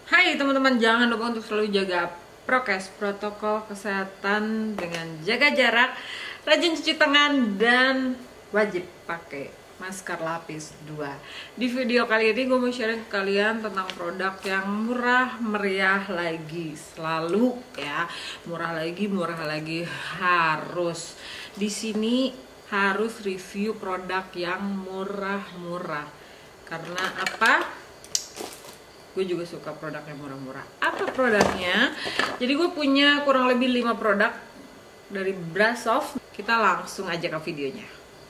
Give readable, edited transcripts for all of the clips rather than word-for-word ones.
Hai teman-teman, jangan lupa untuk selalu jaga prokes, protokol kesehatan dengan jaga jarak, rajin cuci tangan, dan wajib pakai masker lapis 2. Di video kali ini gue mau sharing ke kalian tentang produk yang murah meriah lagi. Selalu ya, murah lagi harus. Di sini harus review produk yang murah-murah. Karena apa? Gue juga suka produk yang murah-murah. Apa produknya? Jadi gue punya kurang lebih 5 produk dari Brasov. Kita langsung aja ke videonya.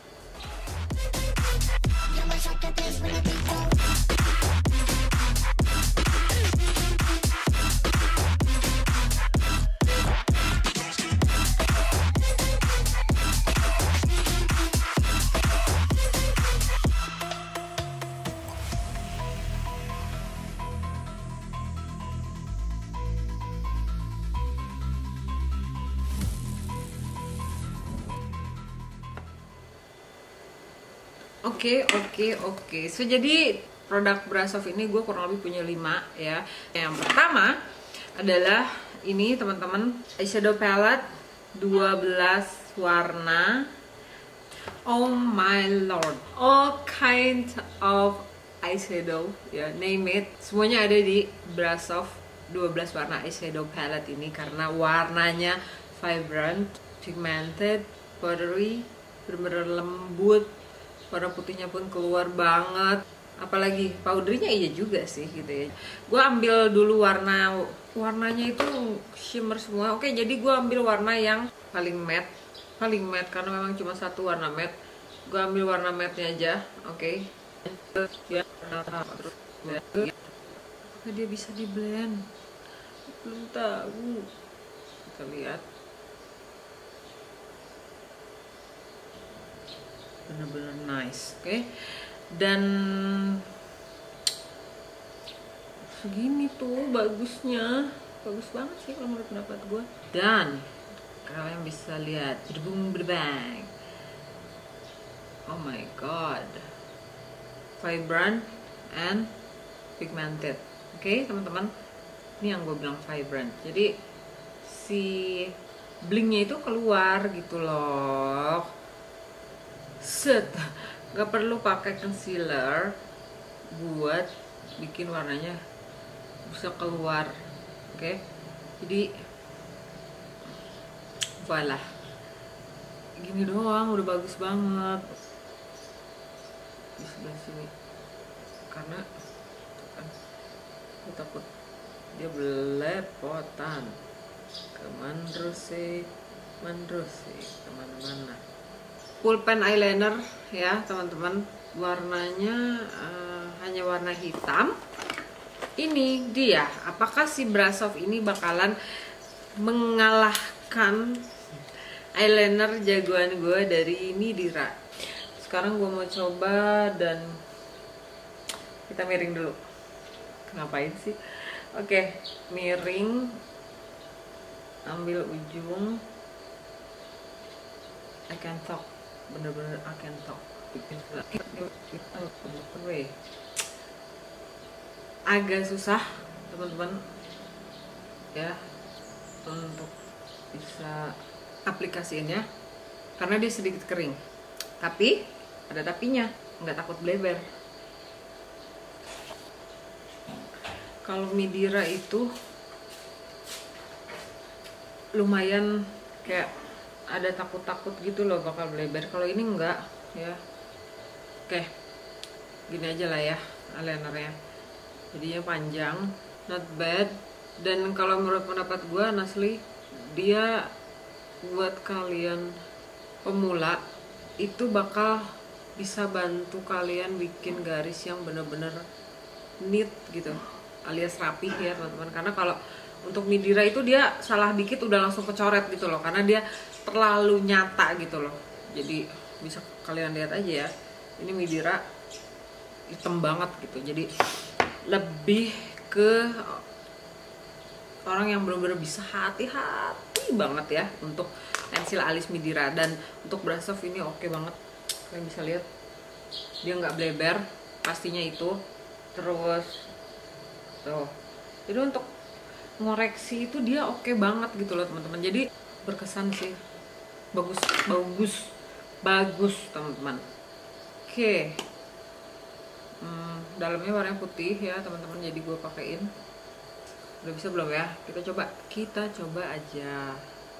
Oke. So jadi produk Brasov ini gue kurang lebih punya 5 ya. Yang pertama adalah ini teman-teman, eyeshadow palette 12 warna. Oh my lord, all kind of eyeshadow ya, name it, semuanya ada di Brasov 12 warna eyeshadow palette ini karena warnanya vibrant, pigmented, powdery, bener-bener lembut. Warna putihnya pun keluar banget. Apalagi powdernya iya juga sih gitu ya. Gue ambil dulu warnanya itu shimmer semua. Oke, jadi gue ambil warna yang paling matte karena memang cuma satu warna matte. Gue ambil warna matte-nya aja. Oke. Apakah dia bisa di blend? Belum tahu. Kita lihat. Bener-bener nice, oke? Dan segini tuh bagusnya, bagus banget sih kalau menurut pendapat gue. Dan kalian bisa lihat, berbang, oh my god, vibrant and pigmented, oke teman-teman. Ini yang gue bilang vibrant, jadi si blingnya itu keluar gitu loh. Set, gak perlu pakai concealer buat bikin warnanya bisa keluar, oke? Jadi voila, gini doang udah bagus banget. Di sebelah sini karena kan aku takut dia belepotan kemana sih kemana-mana. Pulpen eyeliner ya teman-teman, warnanya hanya warna hitam. Ini dia, apakah si Brasov ini bakalan mengalahkan eyeliner jagoan gue dari Midira? Sekarang gue mau coba dan kita miring dulu. Ngapain sih? Oke, miring, ambil ujung. I can talk, bener-bener I can talk. Agak susah teman-teman ya untuk bisa aplikasiinnya karena dia sedikit kering, tapi ada tapinya, nggak takut bleber. Kalau Midira itu lumayan kayak ada takut-takut gitu loh bakal bleber. Kalau ini enggak ya. Oke, gini aja lah ya eyelinernya, jadinya panjang, not bad. Dan kalau menurut pendapat gue honestly, dia buat kalian pemula itu bakal bisa bantu kalian bikin garis yang bener-bener neat gitu, alias rapih ya teman-teman. Karena kalau untuk Midira itu dia salah dikit udah langsung kecoret gitu loh, karena dia terlalu nyata gitu loh. Jadi bisa kalian lihat aja ya, ini Midira hitam banget gitu. Jadi lebih ke orang yang benar-benar bisa hati-hati banget ya untuk pensil alis Midira. Dan untuk Brasov ini oke banget, kalian bisa lihat dia nggak bleber pastinya itu. Terus tuh Jadi untuk ngoreksi itu dia oke banget gitu loh teman-teman. Jadi berkesan sih, bagus teman-teman. Oke. Dalamnya warnanya putih ya teman-teman, jadi gue pakein. Udah bisa belum ya? Kita coba aja.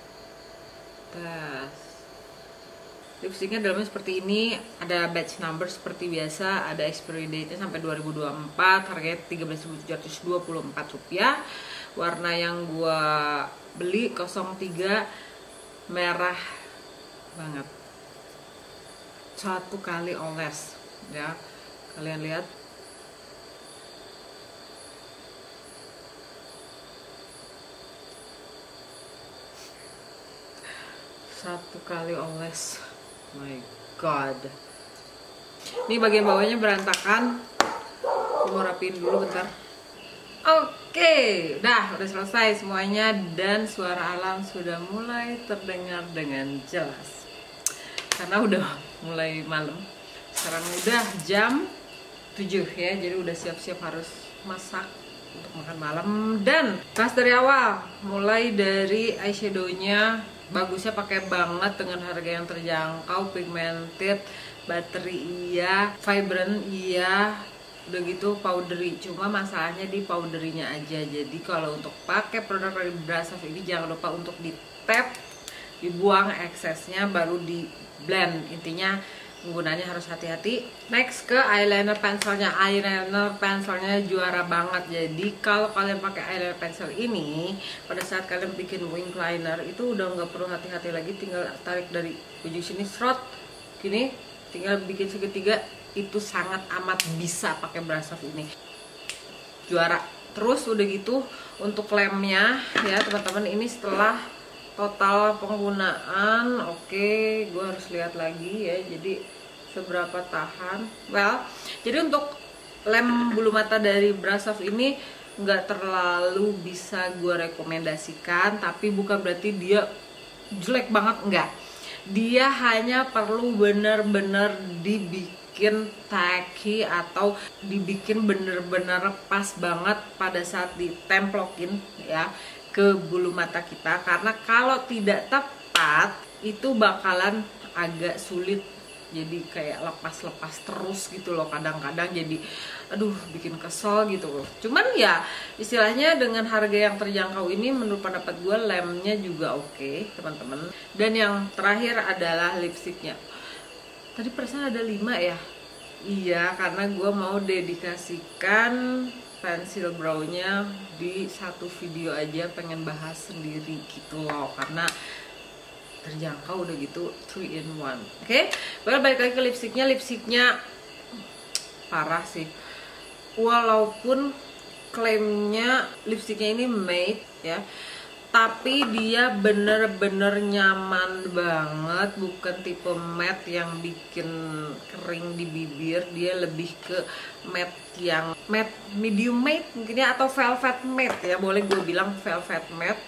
Tes. Lipstiknya dalamnya seperti ini, ada batch number seperti biasa, ada expiry date-nya sampai 2024, harganya Rp13.724. Warna yang gua beli 03 merah banget. 1 kali oles ya. Kalian lihat. Satu kali oles. My god, ini bagian bawahnya berantakan. Aku mau rapiin dulu bentar. Oke, udah selesai semuanya dan suara alam sudah mulai terdengar dengan jelas karena udah mulai malam. Sekarang udah jam 7 ya, jadi udah siap-siap harus masak untuk makan malam. Dan pas dari awal, mulai dari eyeshadownya bagusnya pakai banget dengan harga yang terjangkau, pigmented, battery iya, vibrant iya, udah gitu powdery. Cuma masalahnya di powderynya aja. Jadi kalau untuk pakai produk dari Brasov ini jangan lupa untuk di tap, dibuang eksesnya, baru di blend. Intinya penggunaannya harus hati-hati. Next ke eyeliner pensilnya. Eyeliner pensilnya juara banget. Jadi kalau kalian pakai eyeliner pensil ini, pada saat kalian bikin wing liner itu udah nggak perlu hati-hati lagi, tinggal tarik dari ujung sini serot gini, tinggal bikin segitiga. Itu sangat amat bisa pakai Brasov ini, juara. Terus udah gitu untuk lemnya ya teman-teman, ini setelah total penggunaan, oke, gue harus lihat lagi ya, jadi seberapa tahan. Well, jadi untuk lem bulu mata dari Brasov ini nggak terlalu bisa gue rekomendasikan, tapi bukan berarti dia jelek banget, enggak. Dia hanya perlu bener-bener dibikin tacky atau dibikin bener-bener pas banget pada saat ditemplokin ya ke bulu mata kita, karena kalau tidak tepat itu bakalan agak sulit, jadi kayak lepas-lepas terus gitu loh kadang-kadang, jadi aduh bikin kesel gitu loh. Cuman ya istilahnya dengan harga yang terjangkau ini menurut pendapat gue lemnya juga oke teman-teman. Dan yang terakhir adalah lipstiknya. Tadi perasaan ada 5 ya? Iya, karena gue mau dedikasikan pensil brow-nya di satu video aja, pengen bahas sendiri gitu loh, karena terjangkau udah gitu 3 in 1. Oke, balik lagi ke lipstiknya. Lipstiknya parah sih, walaupun klaimnya lipstiknya ini matte ya, tapi dia bener-bener nyaman banget, bukan tipe matte yang bikin kering di bibir. Dia lebih ke matte yang matte medium matte mungkin ya, atau velvet matte ya, boleh gue bilang velvet matte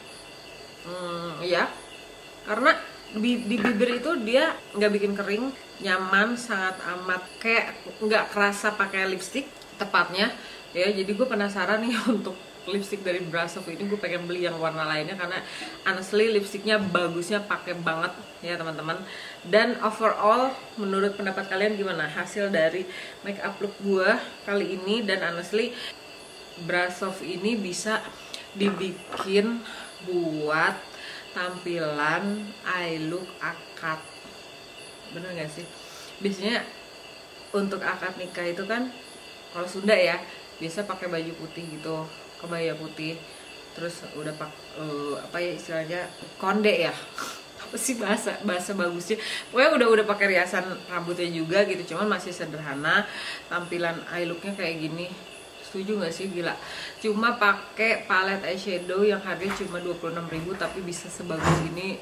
ya, karena di bibir itu dia nggak bikin kering, nyaman, sangat amat kayak nggak kerasa pakai lipstick tepatnya ya. Jadi gue penasaran nih untuk lipstick dari Brasov ini, gue pengen beli yang warna lainnya karena honestly lipsticknya bagusnya pakai banget ya teman-teman. Dan overall menurut pendapat kalian gimana hasil dari makeup look gue kali ini? Dan honestly Brasov ini bisa dibikin buat tampilan eye look akad, bener gak sih? Biasanya untuk akad nikah itu kan kalau Sunda ya biasa pakai baju putih gitu, kebaya putih, terus udah apa ya istilahnya, konde ya apa sih bahasa bagusnya, pokoknya udah pakai riasan rambutnya juga gitu, cuman masih sederhana, tampilan eye looknya kayak gini. Setuju gak sih? Gila, cuma pakai palette eyeshadow yang harganya cuma 26.000 tapi bisa sebagus ini.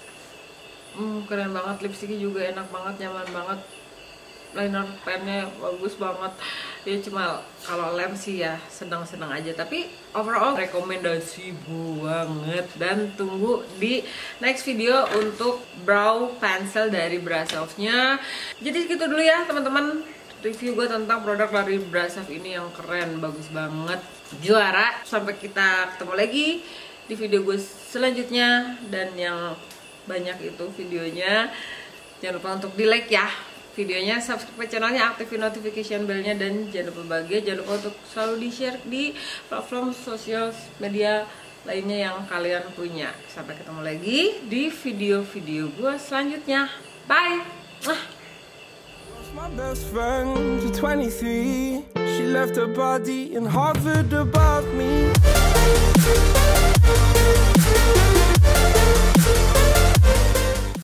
Keren banget. Lipstiknya juga enak banget, nyaman banget, liner pennya bagus banget ya. Cuma kalau lem sih ya sedang-sedang aja, tapi overall rekomendasi banget. Dan tunggu di next video untuk brow pencil dari Brasov-nya. Jadi gitu dulu ya teman-teman review gue tentang produk dari Brasov ini yang keren, bagus banget. juara. Sampai kita ketemu lagi di video gue selanjutnya, dan yang banyak itu videonya. Jangan lupa untuk di like ya videonya, subscribe channelnya, aktifin notification bellnya, dan jangan lupa bahagia. Jangan lupa untuk selalu di share di platform sosial media lainnya yang kalian punya. Sampai ketemu lagi di video-video gue selanjutnya. Bye. My best friend, she's 23. She left her body in Harvard above me.